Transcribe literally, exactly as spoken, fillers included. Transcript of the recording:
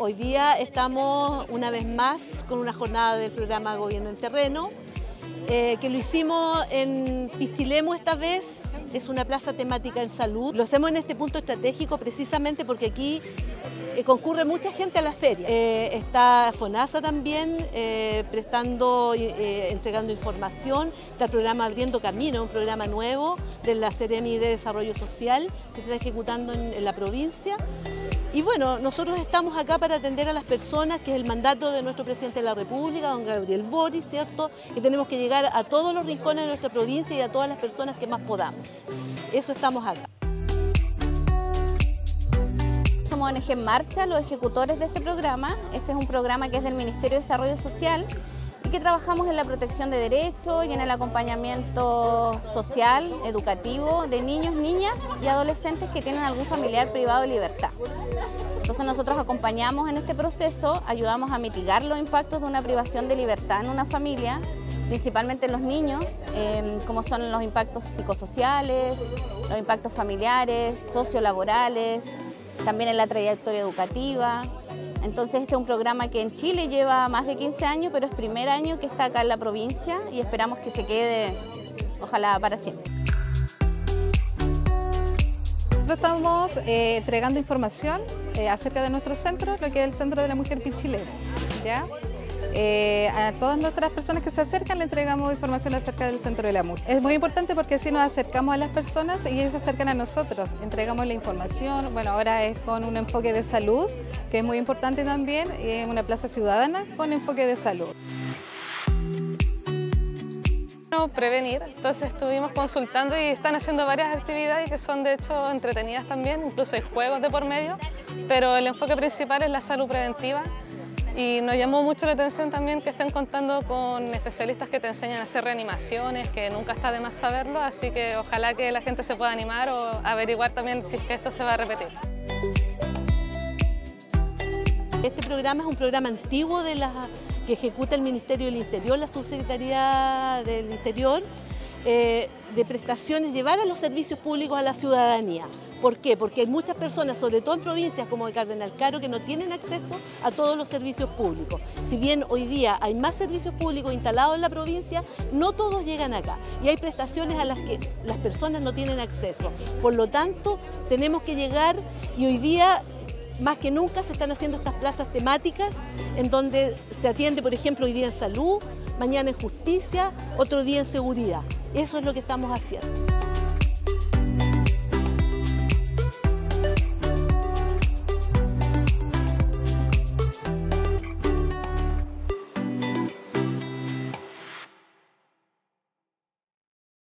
hoy día estamos una vez más con una jornada del programa Gobierno en Terreno, eh, que lo hicimos en Pichilemu esta vez. Es una plaza temática en salud. Lo hacemos en este punto estratégico precisamente porque aquí eh, concurre mucha gente a la feria. Eh, está FONASA también eh, prestando, eh, entregando información. Está el programa Abriendo Camino, un programa nuevo de la Seremi de Desarrollo Social que se está ejecutando en, en la provincia. Y bueno, nosotros estamos acá para atender a las personas, que es el mandato de nuestro presidente de la República, don Gabriel Boric, ¿cierto? Y tenemos que llegar a todos los rincones de nuestra provincia y a todas las personas que más podamos. Eso estamos acá. Somos O N G En Marcha, los ejecutores de este programa. Este es un programa que es del Ministerio de Desarrollo Social y que trabajamos en la protección de derechos y en el acompañamiento social, educativo de niños, niñas y adolescentes que tienen algún familiar privado de libertad. Entonces nosotros acompañamos en este proceso, ayudamos a mitigar los impactos de una privación de libertad en una familia, principalmente en los niños, eh, como son los impactos psicosociales, los impactos familiares, sociolaborales, también en la trayectoria educativa. Entonces este es un programa que en Chile lleva más de quince años, pero es primer año que está acá en la provincia y esperamos que se quede, ojalá, para siempre. Nosotros estamos eh, entregando información eh, acerca de nuestro centro, lo que es el Centro de la Mujer Pichilemu, ¿ya? Eh, a todas nuestras personas que se acercan le entregamos información acerca del Centro de la Mujer. Es muy importante porque así nos acercamos a las personas y ellos se acercan a nosotros, entregamos la información. Bueno, ahora es con un enfoque de salud, que es muy importante también, y una plaza ciudadana con enfoque de salud. Prevenir, entonces estuvimos consultando y están haciendo varias actividades que son de hecho entretenidas también, incluso hay juegos de por medio, pero el enfoque principal es la salud preventiva. Y nos llamó mucho la atención también que estén contando con especialistas que te enseñan a hacer reanimaciones, que nunca está de más saberlo, así que ojalá que la gente se pueda animar o averiguar también si es que esto se va a repetir. Este programa es un programa antiguo de la, que ejecuta el Ministerio del Interior, la Subsecretaría del Interior, eh, de prestaciones, llevar a los servicios públicos a la ciudadanía. ¿Por qué? Porque hay muchas personas, sobre todo en provincias como el Cardenal Caro, que no tienen acceso a todos los servicios públicos. Si bien hoy día hay más servicios públicos instalados en la provincia, no todos llegan acá. Y hay prestaciones a las que las personas no tienen acceso. Por lo tanto, tenemos que llegar y hoy día, más que nunca, se están haciendo estas plazas temáticas en donde se atiende, por ejemplo, hoy día en salud, mañana en justicia, otro día en seguridad. Eso es lo que estamos haciendo.